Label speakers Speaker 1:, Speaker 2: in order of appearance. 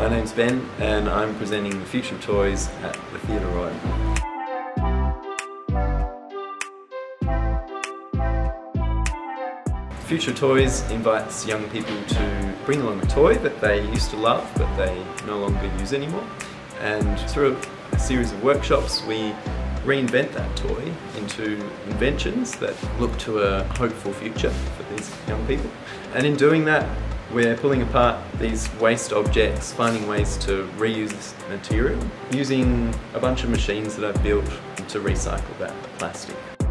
Speaker 1: My name's Ben and I'm presenting the Future of Toys at the Theatre Royal. Future Toys invites young people to bring along a toy that they used to love but they no longer use anymore, and through a series of workshops we reinvent that toy into inventions that look to a hopeful future for these young people. And in doing that, we're pulling apart these waste objects, finding ways to reuse this material, using a bunch of machines that I've built to recycle that plastic.